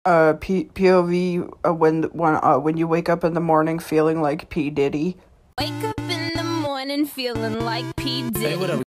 POV, when you wake up in the morning feeling like P Diddy. Wake up in the morning feeling like P Diddy.